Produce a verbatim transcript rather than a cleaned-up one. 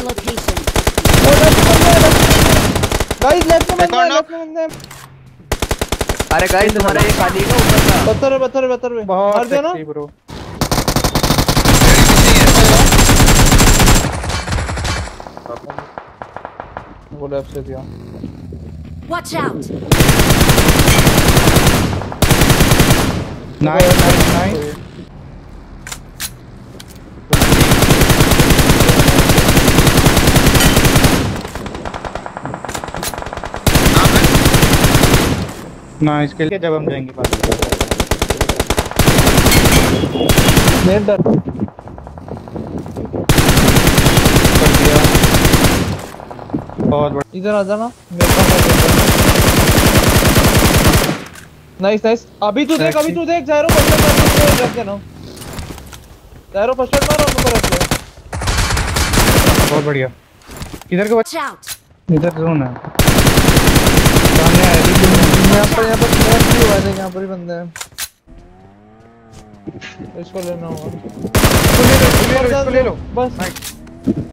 location. Guys left में बंदा है, लेफ्ट में बंदा है। अरे गाइस तुम्हारा ये खाली का ऊपर का पत्थर है, पत्थर है, पत्थर है। मार दिया ना ब्रो। वो लेफ्ट से दिया। Watch out. Nice nice nice. Nice के लिए जब हम जाएंगे पास मेरे डर कर दिया। बहुत बड़ा इधर आ जाना मेरे पास। Nice nice. अभी तू देख, अभी तू देख। जायरो फर्स्ट मार के रख देना। जायरो फर्स्ट मार और ऊपर रख दे। बहुत बढ़िया। इधर के Watch out. इधर जोन है सामने है। यहाँ पर यहाँ पर स्मोक भी हुआ है। यहाँ पर ही बंदे हैं। इसको लेना होगा। इसको ले लो, इसको ले लो, इसको ले लो बस।